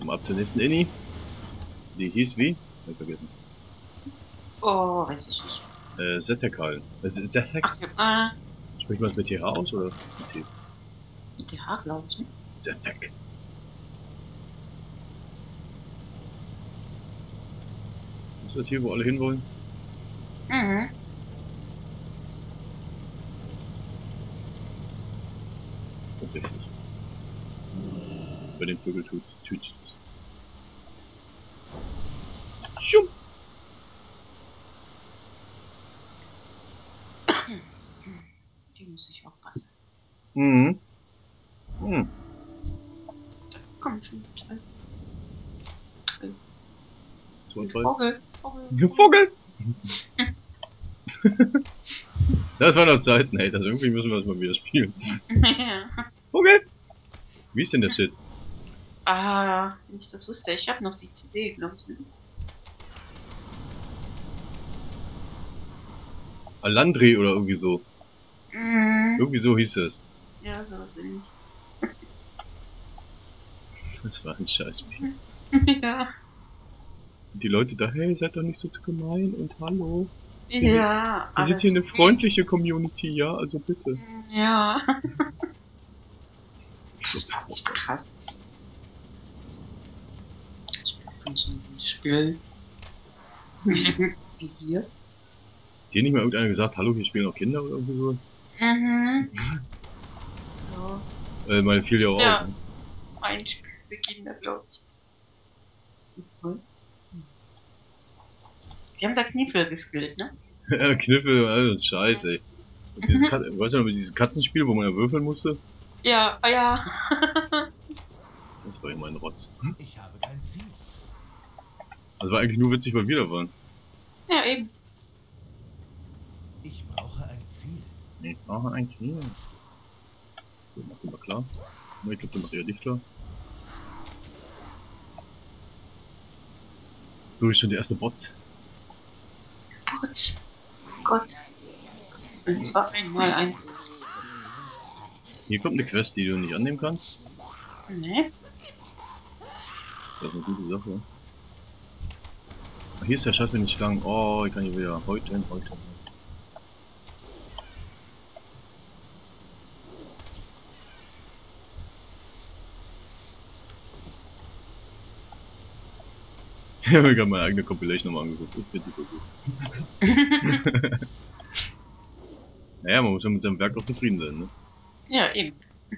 Mal ab zur nächsten Inni. Die hieß wie? Hab ich vergessen. Oh, weiß ich nicht. Zettekal. Zetek? Ach, ja, Spricht man das mit TH aus oder mit T? mit TH, glaube ich, ne? Zetek. Ist das hier, wo alle hinwollen? Mhm. Tatsächlich. Bei den Vögel tut es. Schum! Die muss ich auch passen. Mhm. Mhm. Da komm schon. Zwei, drei. Vogel. Vogel! Das war noch Zeiten, ey. Das irgendwie müssen wir das mal wieder spielen. Ja. Vogel! Wie ist denn der Shit? Ah, wenn ich das wusste. Ich habe noch die CD, glaube ich. Ne? Alandri oder irgendwie so. Mhm. Irgendwie so hieß es. Ja, sowas ähnlich. Das war ein Scheißspiel. Ja. Und die Leute da, hey, seid doch nicht so gemein und hallo. Ja, Wir sind hier eine freundliche Community, ja, also bitte. Ja. So, Echt krass. Von so einem Spiel. Wie hier. dir nicht mal irgendeiner gesagt, hallo, hier spielen auch Kinder oder irgendwie so? Mhm. So. Meine fiel ja auch Ja. auf. Ne? Ein Spiel für Kinder, glaube ich. Wir haben da Kniffel gespielt, ne? Kniffel, also Scheiß, ey. Und weißt du noch, dieses Katzenspiel, wo man ja würfeln musste? Ja, ah ja. Das war immer ein Rotz. Ich habe kein Ziel. Also war eigentlich nur witzig, weil wir da waren. Ja, eben. Ich brauche ein Ziel. Nee, brauchen eigentlich nie. So, mach den mal klar. Ich glaube, der macht eher dich klar. So ist schon der erste Bot. Putz. Gott. Und zwar einmal ein. Hier kommt eine Quest, die du nicht annehmen kannst. Ne? Das ist eine gute Sache. Ach, hier ist der Scheiß mit den Schlangen. Oh, ich kann hier wieder heute. Ich habe mir gerade meine eigene Compilation nochmal angeguckt. Ich finde die so gut. Naja, man muss ja mit seinem Werk auch zufrieden sein, ne? Ja, eben.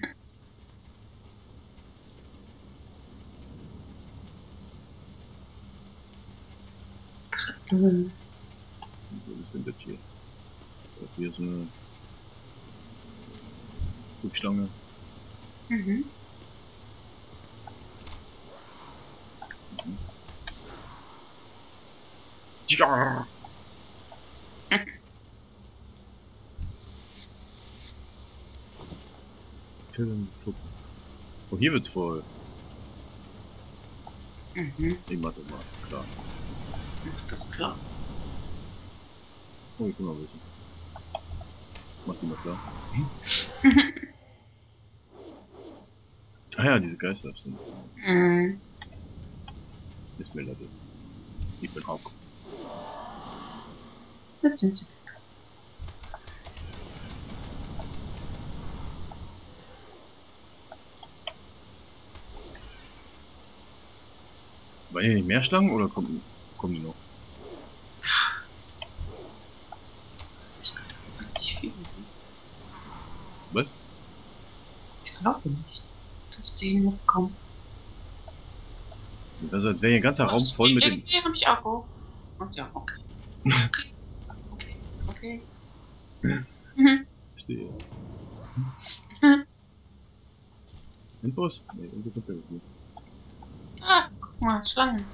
Was ist denn das hier? Hier ist eine Flugschlange. Mhm. Ja! Oh, hier wird's voll. Mhm. Ich mach das mal, klar. Das ist klar. Oh, ich kann mal wissen. Mach die mal klar. Ah ja, diese Geister sind. Mhm. Ist mir Latte. Ich bin auch. Das sind sie. Waren hier nicht mehr Schlangen oder kommen die noch? Nicht viel. Was? Ich glaube nicht, dass die noch kommen. Also als wäre hier ein ganzer Raum voll mit dem. Irgendwie habe ich auch hoch. Und ja, okay. Okay. Mhm. Verstehe. Infos? Nee, irgendwie kommt der nicht. Ah, guck mal, Schlangen.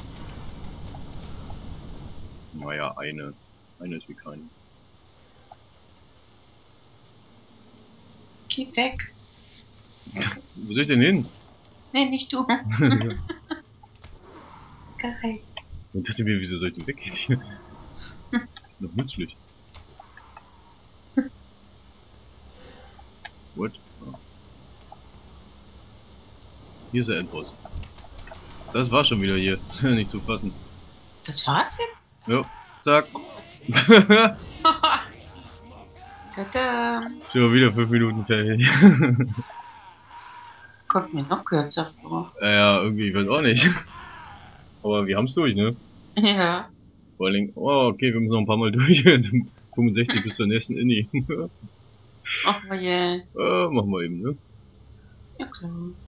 Naja, eine. Eine ist wie keine. Geh weg. Wo soll ich denn hin? Nee, nicht du. Also, Geil. und dachte mir, wieso soll ich denn weggehen hier? Noch nützlich. What? Oh. Hier ist der Endboss. Das war schon wieder hier. Ist ja nicht zu fassen. Das war's jetzt? Jo, zack. Tada. Schon wieder 5 Minuten fertig. Kommt mir noch kürzer vor. Ja, irgendwie, ich weiß auch nicht. Aber wir haben's durch, ne? Ja. Vor allen Dingen, oh, okay, wir müssen noch ein paar Mal durch. 65 bis zur nächsten Inni. Ach je. Machen wir eben, ne? Ja klar.